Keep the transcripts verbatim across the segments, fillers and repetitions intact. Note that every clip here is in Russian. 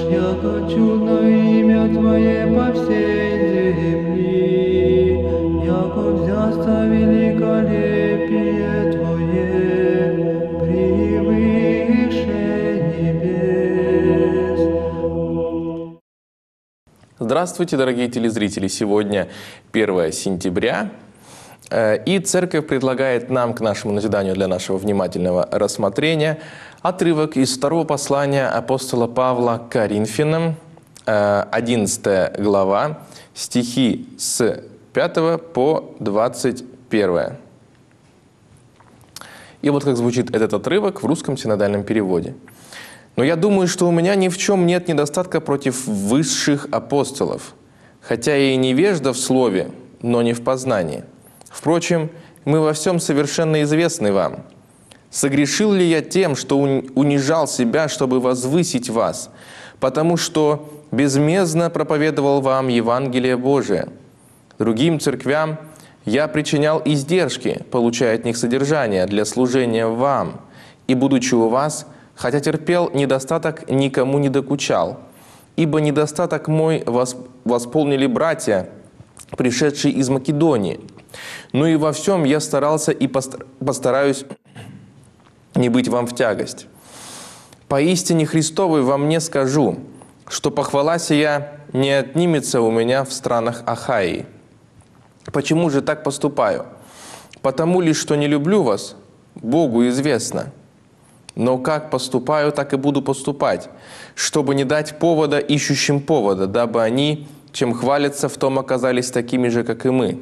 яко чудно имя Твое по всей земли, яко взясто великолепие Твое превыше небес. Здравствуйте, дорогие телезрители! Сегодня первое сентября, и Церковь предлагает нам к нашему назиданию для нашего внимательного рассмотрения отрывок из второго послания апостола Павла к Коринфянам, одиннадцатая глава, стихи с пятого по двадцать первое. И вот как звучит этот отрывок в русском синодальном переводе. «Но я думаю, что у меня ни в чем нет недостатка против высших апостолов, хотя я и невежда в слове, но не в познании. Впрочем, мы во всем совершенно известны вам. Согрешил ли я тем, что унижал себя, чтобы возвысить вас, потому что безмездно проповедовал вам Евангелие Божие? Другим церквям я причинял издержки, получая от них содержание для служения вам, и, будучи у вас, хотя терпел недостаток, никому не докучал, ибо недостаток мой восполнили братья, пришедшие из Македонии. Ну и во всем я старался и постараюсь не быть вам в тягость. Поистине Христовой во мне скажу, что похвала сия не отнимется у меня в странах Ахаии. Почему же так поступаю? Потому лишь, что не люблю вас, Богу известно. Но как поступаю, так и буду поступать, чтобы не дать повода ищущим повода, дабы они, чем хвалятся, в том оказались такими же, как и мы.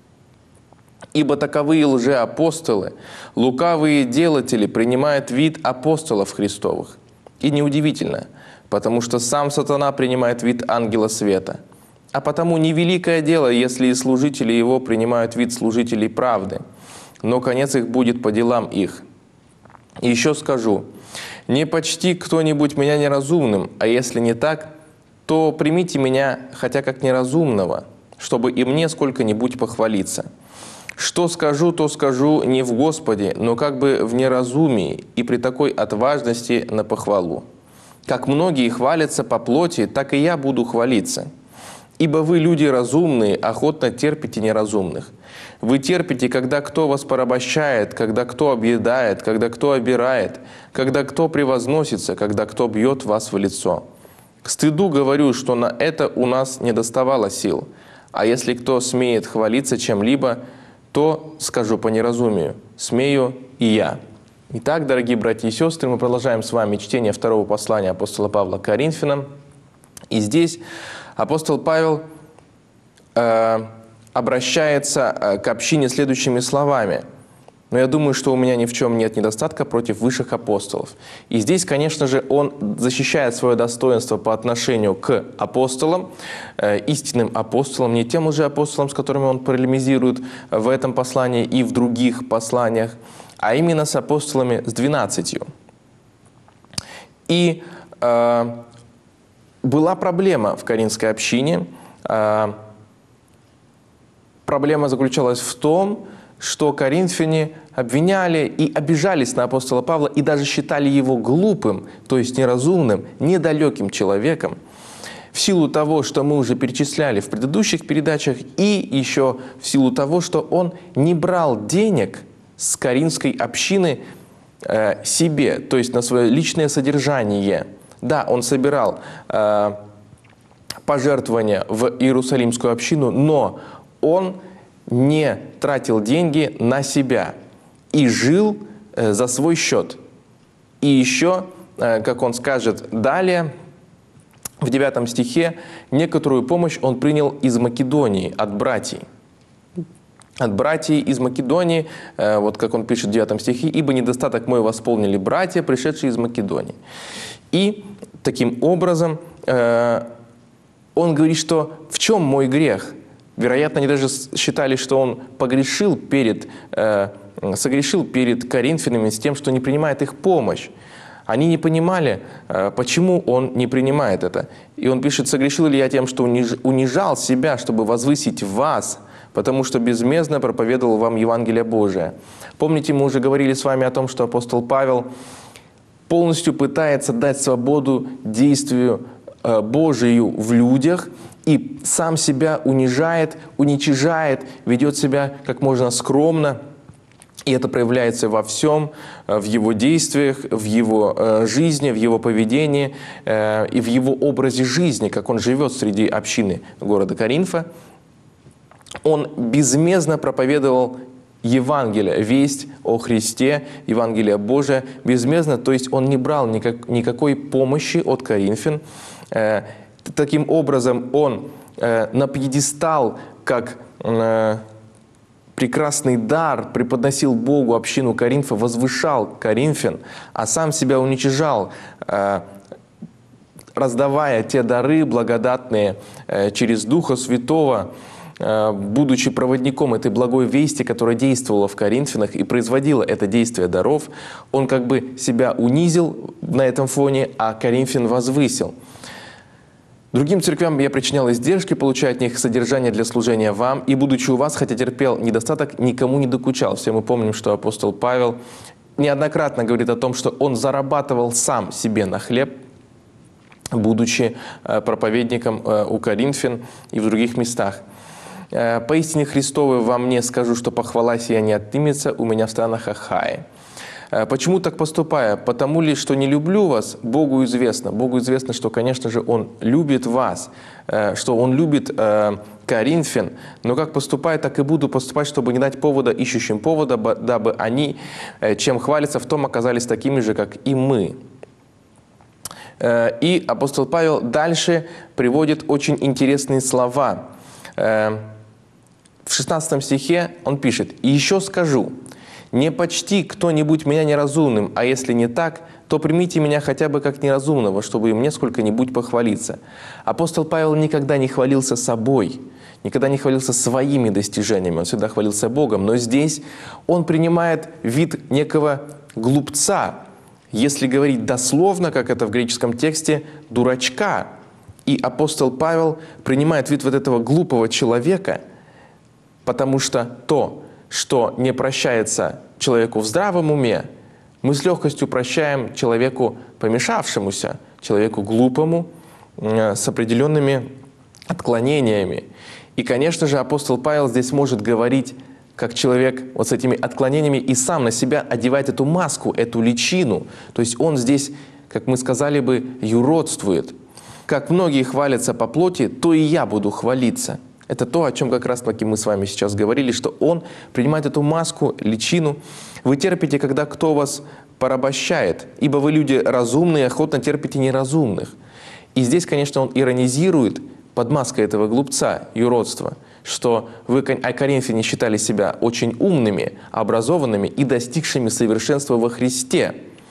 Ибо таковые лжеапостолы, лукавые делатели принимают вид апостолов Христовых. И неудивительно, потому что сам сатана принимает вид ангела света. А потому невеликое дело, если и служители его принимают вид служителей правды, но конец их будет по делам их. И еще скажу, не почти кто-нибудь меня неразумным, а если не так, то примите меня хотя как неразумного, чтобы и мне сколько-нибудь похвалиться. Что скажу, то скажу не в Господе, но как бы в неразумии и при такой отважности на похвалу. Как многие хвалятся по плоти, так и я буду хвалиться. Ибо вы, люди разумные, охотно терпите неразумных. Вы терпите, когда кто вас порабощает, когда кто объедает, когда кто обирает, когда кто превозносится, когда кто бьет вас в лицо. К стыду говорю, что на это у нас не доставало сил. А если кто смеет хвалиться чем-либо, то, скажу по неразумию, смею и я». Итак, дорогие братья и сестры, мы продолжаем с вами чтение второго послания апостола Павла к Коринфянам. И здесь апостол Павел э, обращается э, к общине следующими словами. «Но я думаю, что у меня ни в чем нет недостатка против высших апостолов». И здесь, конечно же, он защищает свое достоинство по отношению к апостолам, э, истинным апостолам, не тем уже апостолам, с которыми он полемизирует в этом послании и в других посланиях, а именно с апостолами, с двенадцатью. И э, была проблема в Коринфской общине. Э, проблема заключалась в том, что коринфяне обвиняли и обижались на апостола Павла и даже считали его глупым, то есть неразумным, недалеким человеком, в силу того, что мы уже перечисляли в предыдущих передачах, и еще в силу того, что он не брал денег с коринфской общины э, себе, то есть на свое личное содержание. Да, он собирал э, пожертвования в Иерусалимскую общину, но он не тратил деньги на себя и жил э, за свой счет. И еще, э, как он скажет далее, в девятом стихе, некоторую помощь он принял из Македонии, от братьев. От братьев из Македонии, э, вот как он пишет в девятом стихе, «Ибо недостаток мой восполнили братья, пришедшие из Македонии». И таким образом э, он говорит, что в чем мой грех? Вероятно, они даже считали, что он погрешил перед, э, согрешил перед коринфянами с тем, что не принимает их помощь. Они не понимали, э, почему он не принимает это. И он пишет: «Согрешил ли я тем, что униж, унижал себя, чтобы возвысить вас, потому что безмездно проповедовал вам Евангелие Божие». Помните, мы уже говорили с вами о том, что апостол Павел полностью пытается дать свободу действию Божию в людях и сам себя унижает, уничижает, ведет себя как можно скромно. И это проявляется во всем, в его действиях, в его жизни, в его поведении и в его образе жизни, как он живет среди общины города Коринфа. Он безмездно проповедовал Евангелие, весть о Христе, Евангелие Божие, безмездно, то есть он не брал никак, никакой помощи от коринфян. Таким образом, он на пьедестал, как прекрасный дар преподносил Богу общину Коринфа, возвышал коринфян, а сам себя уничижал, раздавая те дары благодатные через Духа Святого, будучи проводником этой благой вести, которая действовала в Коринфянах и производила это действие даров, он как бы себя унизил на этом фоне, а Коринфян возвысил. Другим церквям я причинял издержки, получая от них содержание для служения вам, и, будучи у вас, хотя терпел недостаток, никому не докучал. Все мы помним, что апостол Павел неоднократно говорит о том, что он зарабатывал сам себе на хлеб, будучи проповедником у коринфян и в других местах. «Поистине Христовой во мне скажу, что похвала сия не отнимется у меня в странах Ахаи». Почему так поступаю? Потому ли, что не люблю вас, Богу известно. Богу известно, что, конечно же, Он любит вас, что Он любит коринфян, но как поступаю, так и буду поступать, чтобы не дать повода ищущим повода, дабы они, чем хвалятся, в том оказались такими же, как и мы. И апостол Павел дальше приводит очень интересные слова. В шестнадцатом стихе он пишет: «И еще скажу, не почти кто-нибудь меня неразумным, а если не так, то примите меня хотя бы как неразумного, чтобы им несколько-нибудь похвалиться». Апостол Павел никогда не хвалился собой, никогда не хвалился своими достижениями, он всегда хвалился Богом. Но здесь он принимает вид некого глупца, если говорить дословно, как это в греческом тексте, дурачка. И апостол Павел принимает вид вот этого глупого человека, потому что то, что не прощается человеку в здравом уме, мы с легкостью прощаем человеку помешавшемуся, человеку глупому, с определенными отклонениями. И, конечно же, апостол Павел здесь может говорить как человек вот с этими отклонениями и сам на себя одевает эту маску, эту личину. То есть он здесь, как мы сказали бы, юродствует. Как многие хвалятся по плоти, то и я буду хвалиться. Это то, о чем как раз-таки мы с вами сейчас говорили, что он принимает эту маску, личину. Вы терпите, когда кто вас порабощает, ибо вы люди разумные, охотно терпите неразумных. И здесь, конечно, он иронизирует под маской этого глупца, юродства, что вы, о коринфяне, считали себя очень умными, образованными и достигшими совершенства во Христе.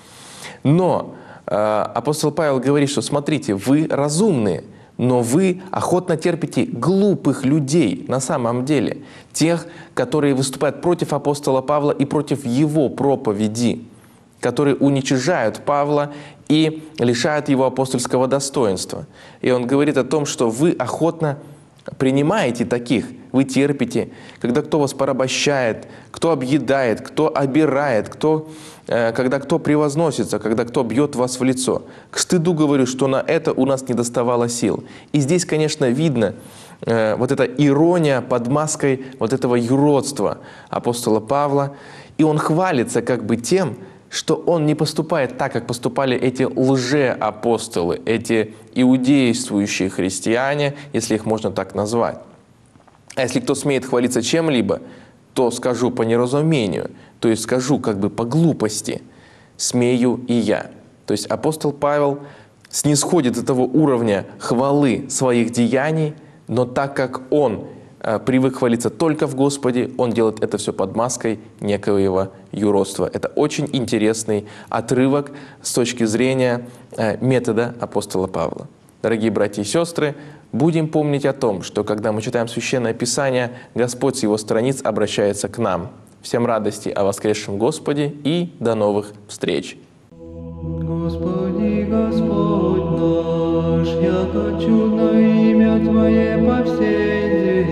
Но э, апостол Павел говорит, что смотрите, вы разумные, но вы охотно терпите глупых людей на самом деле, тех, которые выступают против апостола Павла и против его проповеди, которые уничижают Павла и лишают его апостольского достоинства. И он говорит о том, что вы охотно принимаете таких, вы терпите, когда кто вас порабощает, кто объедает, кто обирает, кто, э, когда кто превозносится, когда кто бьет вас в лицо. К стыду говорю, что на это у нас не доставало сил. И здесь, конечно, видно э, вот эта ирония под маской вот этого юродства апостола Павла. И он хвалится как бы тем, что он не поступает так, как поступали эти лжеапостолы, эти иудействующие христиане, если их можно так назвать. А если кто смеет хвалиться чем-либо, то скажу по неразумению, то есть скажу как бы по глупости, смею и я. То есть апостол Павел снисходит до того уровня хвалы своих деяний, но так как он привык хвалиться только в Господе, он делает это все под маской некоего юродства. Это очень интересный отрывок с точки зрения метода апостола Павла. Дорогие братья и сестры, будем помнить о том, что когда мы читаем Священное Писание, Господь с Его страниц обращается к нам. Всем радости о воскресшем Господе и до новых встреч! Господи, Господь наш, яко чудно имя Твое по всей земле.